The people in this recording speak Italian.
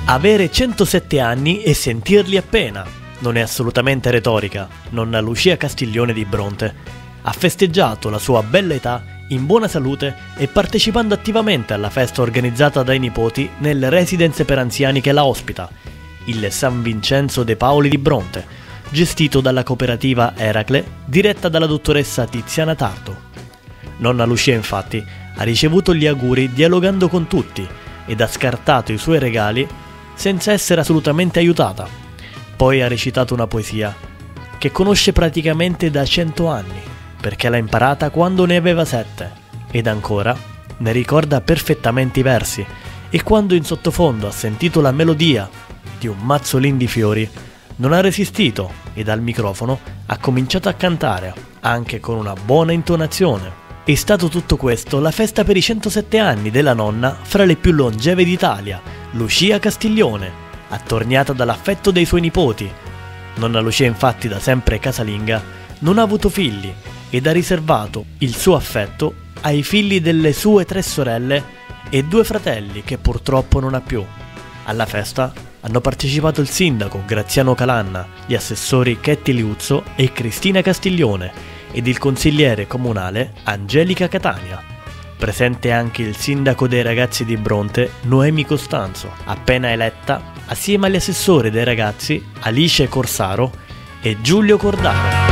Avere 107 anni e sentirli appena. Non è assolutamente retorica. Nonna Lucia Castiglione di Bronte ha festeggiato la sua bella età in buona salute e partecipando attivamente alla festa organizzata dai nipoti nelle residenze per anziani che la ospita, il San Vincenzo de Paoli di Bronte, gestito dalla cooperativa Eracle, diretta dalla dottoressa Tiziana Tarto. Nonna Lucia infatti ha ricevuto gli auguri dialogando con tutti ed ha scartato i suoi regali senza essere assolutamente aiutata. Poi ha recitato una poesia che conosce praticamente da 100 anni, perché l'ha imparata quando ne aveva 7, ed ancora ne ricorda perfettamente i versi, e quando in sottofondo ha sentito la melodia di un mazzolin di fiori, non ha resistito ed al microfono ha cominciato a cantare, anche con una buona intonazione. È stato tutto questo la festa per i 107 anni della nonna fra le più longeve d'Italia, Lucia Castiglione, attorniata dall'affetto dei suoi nipoti. Nonna Lucia infatti da sempre casalinga non ha avuto figli ed ha riservato il suo affetto ai figli delle sue 3 sorelle e 2 fratelli che purtroppo non ha più. Alla festa hanno partecipato il sindaco Graziano Calanna, gli assessori Chetti Liuzzo e Cristina Castiglione ed il consigliere comunale Angelica Catania. Presente anche il sindaco dei ragazzi di Bronte, Noemi Costanzo, appena eletta, assieme agli assessori dei ragazzi Alice Corsaro e Giulio Cordaro.